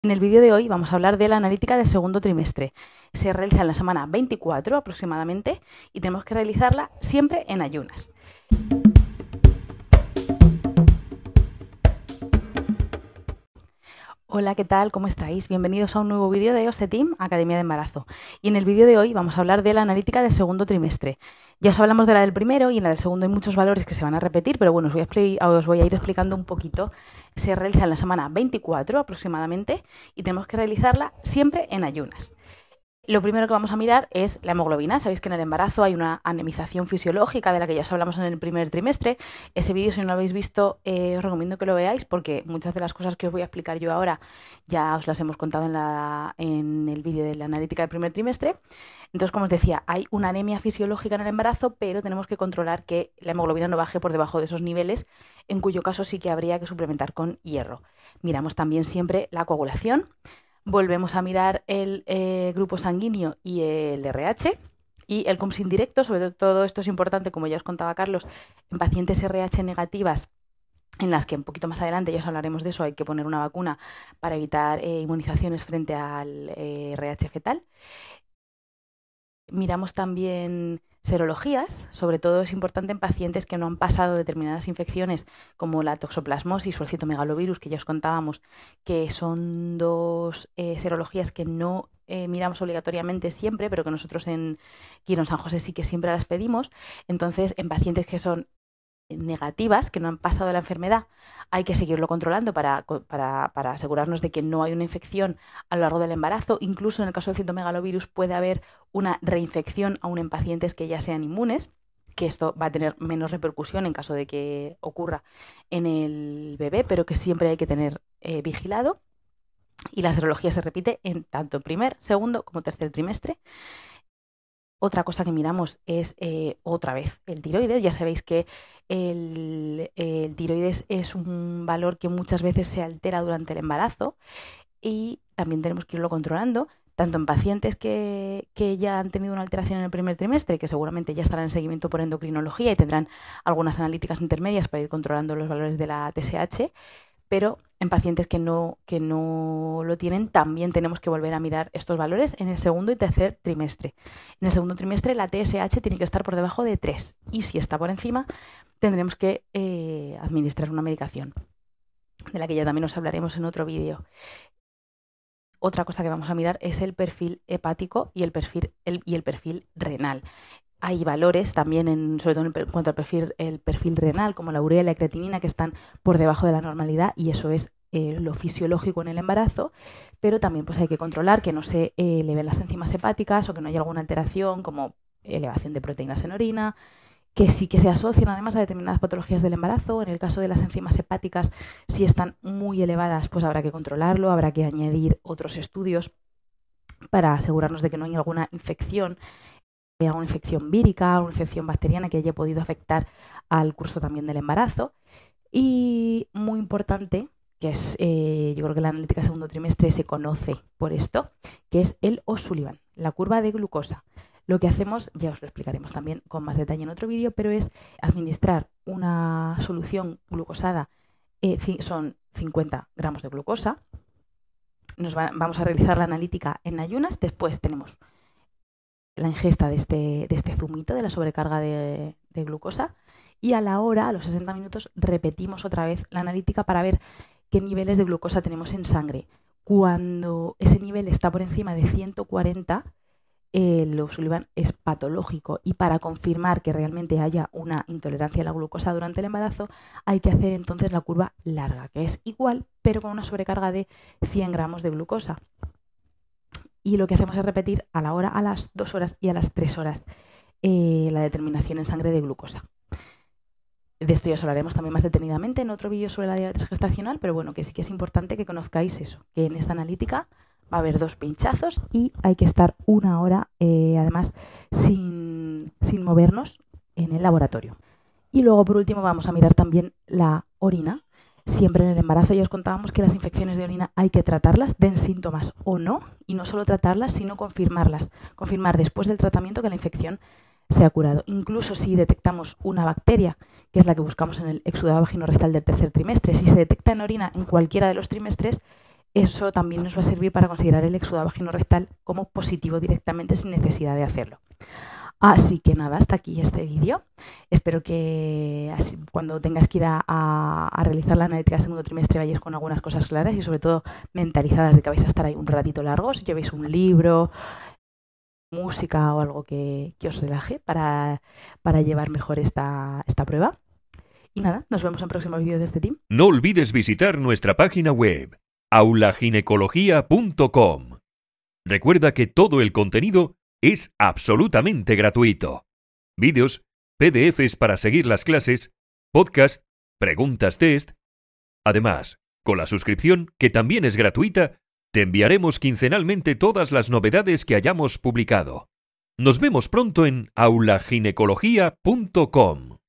En el vídeo de hoy vamos a hablar de la analítica del segundo trimestre. Se realiza en la semana 24 aproximadamente y tenemos que realizarla siempre en ayunas. Hola, ¿qué tal? ¿Cómo estáis? Bienvenidos a un nuevo vídeo de OSCE Team, Academia de Embarazo. Y en el vídeo de hoy vamos a hablar de la analítica del segundo trimestre. Ya os hablamos de la del primero y en la del segundo hay muchos valores que se van a repetir, pero bueno, os voy a ir explicando un poquito. Se realiza en la semana 24 aproximadamente y tenemos que realizarla siempre en ayunas. Lo primero que vamos a mirar es la hemoglobina. Sabéis que en el embarazo hay una anemización fisiológica de la que ya os hablamos en el primer trimestre. Ese vídeo, si no lo habéis visto, os recomiendo que lo veáis porque muchas de las cosas que os voy a explicar yo ahora ya os las hemos contado en el vídeo de la analítica del primer trimestre. Entonces, como os decía, hay una anemia fisiológica en el embarazo, pero tenemos que controlar que la hemoglobina no baje por debajo de esos niveles, en cuyo caso sí que habría que suplementar con hierro. Miramos también siempre la coagulación. Volvemos a mirar el grupo sanguíneo y el RH y el CUMS indirecto. Sobre todo esto es importante, como ya os contaba Carlos, en pacientes RH negativas, en las que un poquito más adelante ya os hablaremos de eso, hay que poner una vacuna para evitar inmunizaciones frente al RH fetal. Miramos también serologías, sobre todo es importante en pacientes que no han pasado determinadas infecciones como la toxoplasmosis o el citomegalovirus, que ya os contábamos, que son dos serologías que no miramos obligatoriamente siempre, pero que nosotros en Quirón San José sí que siempre las pedimos. Entonces, en pacientes que son negativas, que no han pasado la enfermedad, hay que seguirlo controlando para asegurarnos de que no hay una infección a lo largo del embarazo. Incluso en el caso del citomegalovirus puede haber una reinfección aún en pacientes que ya sean inmunes, que esto va a tener menos repercusión en caso de que ocurra en el bebé, pero que siempre hay que tener vigilado. Y la serología se repite en tanto primer, segundo como tercer trimestre. Otra cosa que miramos es otra vez el tiroides. Ya sabéis que el tiroides es un valor que muchas veces se altera durante el embarazo y también tenemos que irlo controlando, tanto en pacientes que ya han tenido una alteración en el primer trimestre, que seguramente ya estarán en seguimiento por endocrinología y tendrán algunas analíticas intermedias para ir controlando los valores de la TSH, pero en pacientes que no lo tienen también tenemos que volver a mirar estos valores en el segundo y tercer trimestre. En el segundo trimestre la TSH tiene que estar por debajo de 3 y si está por encima tendremos que administrar una medicación, de la que ya también os hablaremos en otro vídeo. Otra cosa que vamos a mirar es el perfil hepático y el perfil renal. Hay valores también, sobre todo en cuanto al perfil renal, como la urea y la creatinina, que están por debajo de la normalidad y eso es lo fisiológico en el embarazo, pero también pues hay que controlar que no se eleven las enzimas hepáticas o que no haya alguna alteración como elevación de proteínas en orina, que sí que se asocian además a determinadas patologías del embarazo. En el caso de las enzimas hepáticas, si están muy elevadas, pues habrá que controlarlo, habrá que añadir otros estudios para asegurarnos de que no hay alguna infección, una infección vírica, una infección bacteriana que haya podido afectar al curso también del embarazo. Y muy importante, que es, yo creo que la analítica segundo trimestre se conoce por esto, que es el O'Sullivan, la curva de glucosa. Lo que hacemos, ya os lo explicaremos también con más detalle en otro vídeo, pero es administrar una solución glucosada, son 50 gramos de glucosa. Vamos a realizar la analítica en ayunas, después tenemos la ingesta de este zumito, de la sobrecarga de glucosa, y a la hora, a los 60 minutos, repetimos otra vez la analítica para ver qué niveles de glucosa tenemos en sangre. Cuando ese nivel está por encima de 140, el O'Sullivan es patológico y para confirmar que realmente haya una intolerancia a la glucosa durante el embarazo hay que hacer entonces la curva larga, que es igual pero con una sobrecarga de 100 gramos de glucosa. Y lo que hacemos es repetir a la hora, a las 2 horas y a las 3 horas la determinación en sangre de glucosa. De esto ya os hablaremos también más detenidamente en otro vídeo sobre la diabetes gestacional, pero bueno, que sí que es importante que conozcáis eso, que en esta analítica va a haber 2 pinchazos y hay que estar 1 hora, además, sin movernos en el laboratorio. Y luego, por último, vamos a mirar también la orina. Siempre en el embarazo ya os contábamos que las infecciones de orina hay que tratarlas, den síntomas o no, y no solo tratarlas, sino confirmarlas. Confirmar después del tratamiento que la infección se ha curado. Incluso si detectamos una bacteria, que es la que buscamos en el exudado vaginorrectal del tercer trimestre, si se detecta en orina en cualquiera de los trimestres, eso también nos va a servir para considerar el exudado vaginorrectal como positivo directamente sin necesidad de hacerlo. Así que nada, hasta aquí este vídeo. Espero que cuando tengas que ir a realizar la analítica del segundo trimestre vayáis con algunas cosas claras y sobre todo mentalizadas de que vais a estar ahí un ratito largo. Si llevéis un libro, música o algo que os relaje para llevar mejor esta prueba. Y nada, nos vemos en próximos vídeos de este team. No olvides visitar nuestra página web aulaginecología.com. Recuerda que todo el contenido es absolutamente gratuito. Vídeos, PDFs para seguir las clases, podcast, preguntas test. Además, con la suscripción, que también es gratuita, te enviaremos quincenalmente todas las novedades que hayamos publicado. Nos vemos pronto en aulaginecología.com.